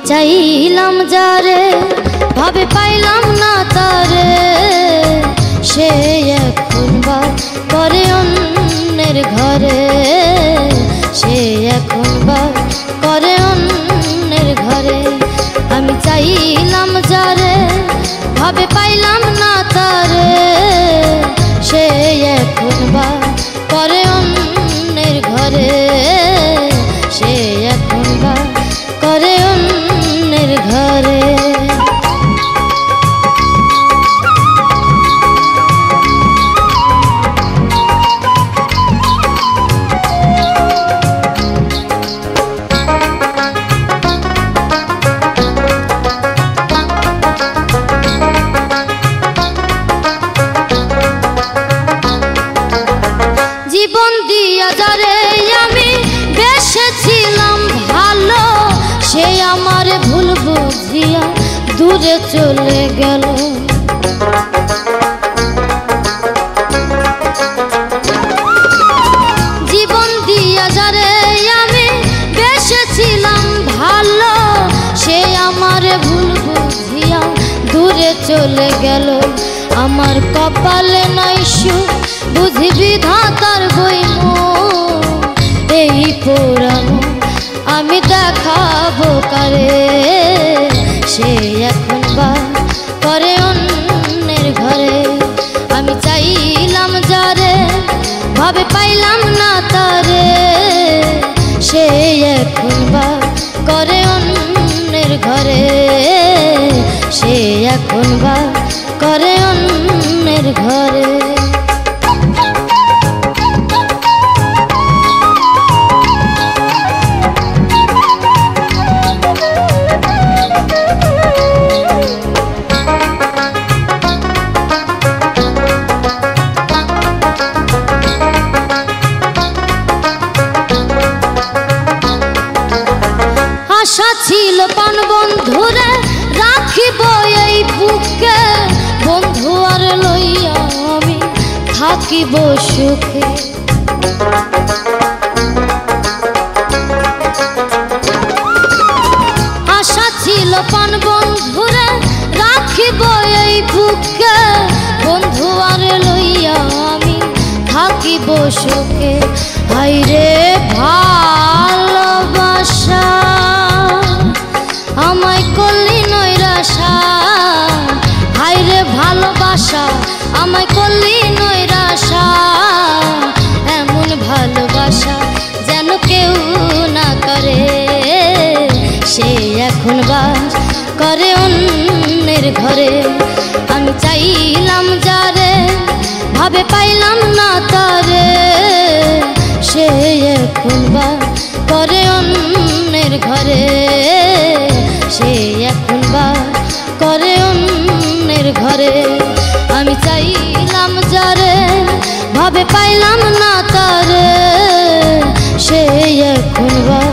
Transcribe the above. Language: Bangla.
চাইলাম যারে ভাবে পাইলাম না তারে, সে এখন বা করে অন্যের ঘরে, সে এখন বা করে অন্যের ঘরে। আমি চাইলাম যারে ভাবে পাইলাম না তারে, সে এখন বা করে অন্যের ঘরে, সে এখন বা করে অন্যের ঘরে। জীবন দিয়া যারে আমি বেসেছিলাম ভালো, সে আমার ভুল বুঝিয়া দূরে চলে গেল। জীবন দিয়া যারে আমি বেসেছিলাম ভালো, সে আমার ভুল বুঝিয়া দূরে চলে গেল। আমার কপালে নাই সুখ বুঝি বিধাতার বইমন, এই পুরানো আমি দেখাবো কারে, সে এখন বা করে অন্যের ঘরে। আমি চাইলাম যারে ভাবে পাইলাম না তারে, সে এখন বা করে অন্যের ঘরে, সে এখন বা করে অন্যের ঘরে। আশা ছিল পান বন্ধুরে রাখিব এই বুকে, বন্ধু আর লইয়া আমি থাকিব সুখে। আশা ছিল পান বন্ধুরে রাখিব এই বুকে, বন্ধু আর লইয়া আমি থাকিব সুখে। হায়রে ভালোবাসা আমায় করলি নৈরাশা, হায়রে ভালোবাসা আমায় করলি নৈরাশা। এমন ভালোবাসা যেন কেউ না করে, সে এখন বাস করে অন্যের ঘরে। আমি চাইলাম যারে ভাবে পাইলাম না তারে, সে এখন বা করে অন্যের ঘরে, সে এখন বা করে অন্যের ঘরে। আমি চাইলাম যারে ভাবে পাইলাম না তারে, সে এখন বা